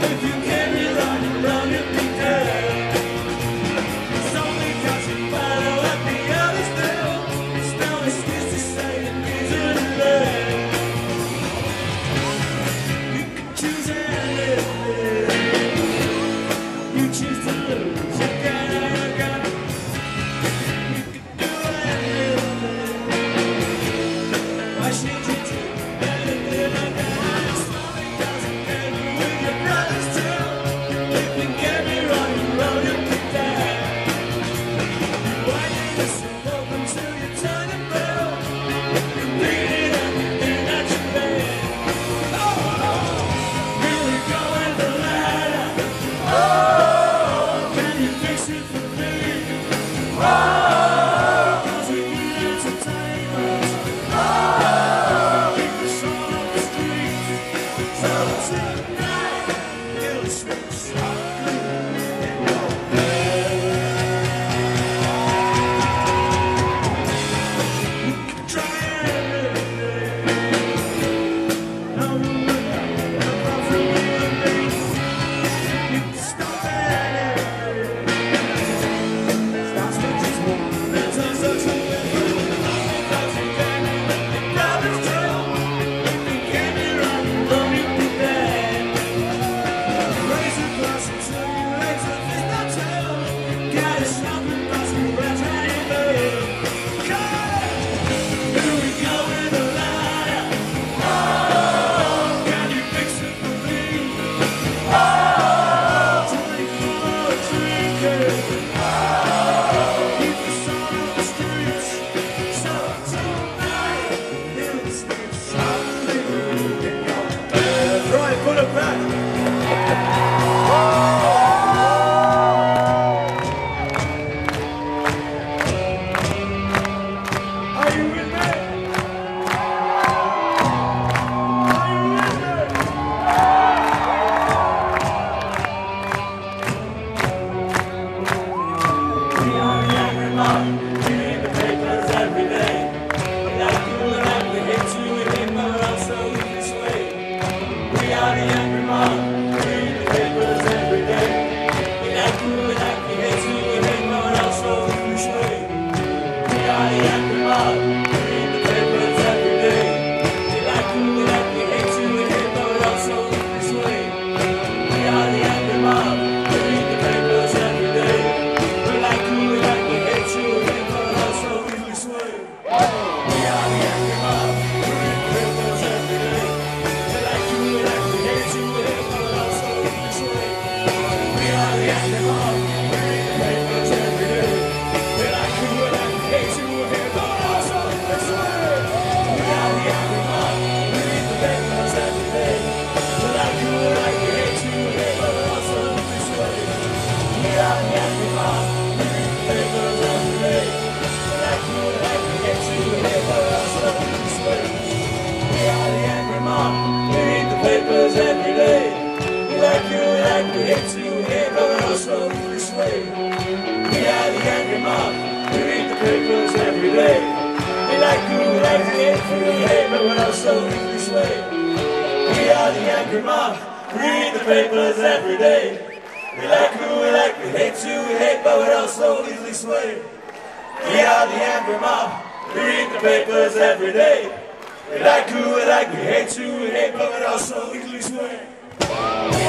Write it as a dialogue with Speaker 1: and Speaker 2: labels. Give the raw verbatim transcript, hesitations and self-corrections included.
Speaker 1: If you can't be right around, you'll be dead. It's only 'cause you follow what the others do. It's no excuse to say it easily. You can choose anything. You choose to lose. You gotta, you gotta. You can do anything. Why should you do anything again? It's only 'cause you can't be with your brothers too. If you can't be right around, you'll be dead. Why do you sit open till you turn your bell? You read everything that you read. Oh, here we go with the ladder. Oh, can you fix it for me? Oh, 'cause we need entertainment. Oh, keep us on the streets. So tonight, it'll switch softly in your You can try everything. No, no, no, no, no, from you and me. You can stop anything. Stop switches one. There's no such a thing. Because you can't be with your brothers too. If you can't be right, then you'll be dead. Raise a glass until you raise a fist or two. Gotta stop and bust your breath anyway. Come on. Here we go with the ladder. Oh, can you fix it for me? Oh, twenty-four drinking. Oh, keep us on the streets. So tonight, it'll sleep softly in your bed. Right, put it back. Are you with me? Are you with me? We are the angry mob. We read the papers every day. We like you and like we hate you. We hate but we're also this way. We are the angry mob. We read the papers every day. We like you and like we hate you. We hate but we're also this way. We are the angry mob. We read the papers every day. We like you and like we hate you. We hate but we're also this way. We are the angry mob. We read the papers every day. We like you and like we hate you. We hate but we're also this way. We are the angry mob. We read the papers every day. We like you and like we hate you. We hate but we're also this way. We are the angry mob. We read the papers every day. We like you and like we hate you. We hate but we're also this way. We are the angry mob. We read the papers every day. We like you and like we hate you. We hate but we're also this way. We are the angry mob. We read the papers every day. We like you and like we hate you. We hate but we're also this way. We are the angry mob. We read the papers every day. We like you and like we hate you. We hate but we're also this way. We are the angry mob. We read the papers every day. We like you and like we hate you. We hate but we're also this way. We are the angry mob. We read the papers every day. We like you and like we hate you. We hate but we're also this way. We are the angry mob. We read the papers every day. We like you and like we hate you. We hate but we're also this way.